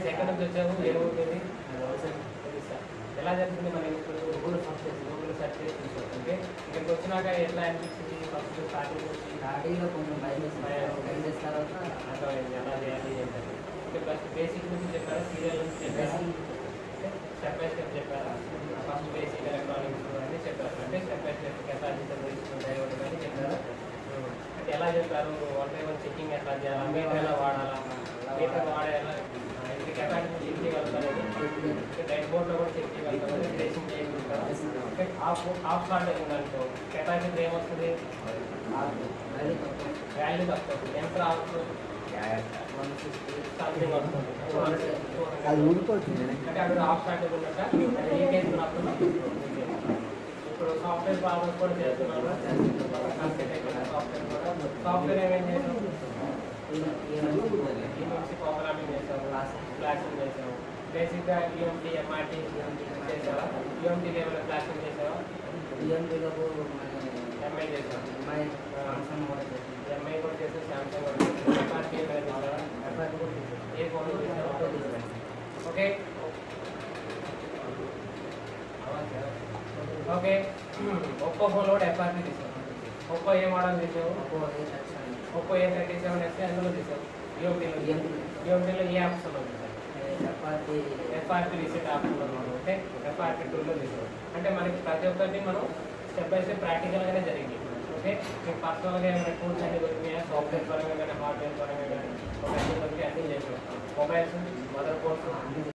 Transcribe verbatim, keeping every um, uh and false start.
Nice. ఎక్కడి నుంచి వచ్చావు? ఏ ఊరిది? ఎలా జరుగుతుంది మన ఇప్పుడు గూగుల్ సర్చ్ చేసి గూగుల్ సర్చ్ చేసి చూసుకుంటే ఇక్కడికి వచ్చినాక ఎట్లా అనిపించింది? ఫస్ట్ స్టార్టింగ్ నుంచి స్టార్టింగ్లో కొంచెం భయం వేస్తుంది, తర్వాత అర్థమైంది ఎలా చేయాలి ఏంటంటే. ఫస్ట్ బేసిక్ నుంచి చెప్పారా, సీరియల్ నుంచి చెప్పారా, స్టెప్ బై స్టెప్ చెప్పారా? ఫస్ట్ బేసిక్ ఎలక్ట్రానిక్స్ అని చెప్పారు, అంటే step by step capacitor diode అని చెప్పారు. అంటే ఎలా చెప్పారు? వన్ బై వన్ చెకింగ్ ఎట్లా చేయాలా, మీటర్ ఎలా వాడాలా, మీటర్ వాడేలా, ఇది కెపాసిటీ చెక్ చేయగలుగుతారని, డైట్ బోర్డ్లో కూడా చెక్ చేయగలుగుతారని, ట్రేసింగ్ చేయగలుగుతారా? అంటే ఆఫ్ ఆఫ్ స్టార్ట్ అయింది అనుకో కెపాసిటీ ఏమొస్తుంది? వాల్యూ తక్కువ. ఎంత రావచ్చు? సంథింగ్ వస్తుంది. అది ఊడిపోతుంది. అంటే అక్కడ ఆఫ్ స్టార్ట్ ఉన్నట్ట అది లీకేజ్ ఉన్నప్పుడు. ఇప్పుడు సాఫ్ట్వేర్ ప్రాబ్లమ్స్ కూడా చేస్తున్నారు. సాఫ్ట్వేర్ కూడా సాఫ్ట్వేర్ ఏమేం చేసాం? ఈఎంసీ ప్రోగ్రామింగ్ చేసాము, క్లాసింగ్ చేసాము. బేసిక్గా ఈఎంటీ ఎంఆర్టీ చేసావా? ఈఎంటీలో ఏమైనా క్లాసింగ్ చేసావా? ఈఎంటీలో ఎంఐ చేసాం, ఎంఐ సామ్సంగ్ కూడా చేసాం, ఎంఐ కూడా చేసాం, శాంసంగ్ కూడా చేసాం. ఎఫ్ఆర్టీ ఏమైనా చేసావా? ఎఫ్ఆర్టీ కూడా ఏ ఫోన్ చేసావా? Okay okay. ఒప్పో ఫోన్లో కూడా ఎఫ్ఆర్టీ తీసాం. ఒప్పో ఏ మోడల్ తీసావు? Oppo A thirty seven S అందులో తీసావు. యూఎంటీలో యూఎంటీలో ఏ ఆప్షన్లో తీసావు? ఎఫ్ఆర్టీ ఎఫ్ఆర్టీ రీసెట్ ఆప్షన్లో అంటే ఎఫ్ఆర్టీ టూలో తీసావు. అంటే మనకి ప్రతి ఒక్కరిని మనం స్టెప్ బై స్టెప్ ప్రాక్టికల్గానే జరిగింది. ఓకే, మీకు పర్సనల్గా ఏమైనా టూల్స్ అన్ని దొరికినాయా? సాఫ్ట్వేర్ పరంగా కానీ హార్డ్వేర్ పరంగా కానీ ఒక అన్ని దొరికి అన్నీ చేసాం. Mobiles, mother boards